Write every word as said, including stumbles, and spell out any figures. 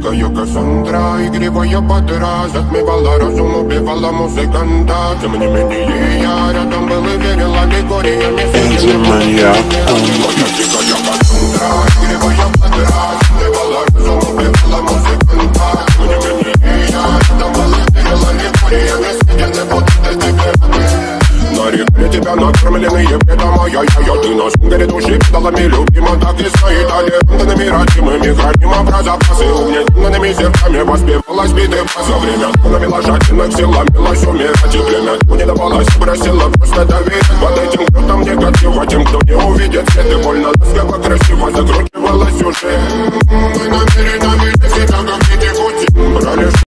дикая Кассандра, игривая подра, затмевала разум, убивала музыканта. Тем не менее я рядом был и верил аллегориями. Моя дикая Кассандра, игривая подра, затмевала разум, убивала музыканта. Тем не менее я рядом был и верил аллегориями. Съедены будто тебе. На реке тебя накормленные предомая. Я ты на сунгере души педалами любима. Так и стоит талентами родимыми. Храним про запасы угнетенными сердцами. Воспевалась биты за время. Навела жадинок сила, милась умирать. И племя не давалась, бросила просто доверить. Под этим крутом негатива, тем, кто не увидит свет. И больно ласково, красиво закручивалась уже. Мы намерены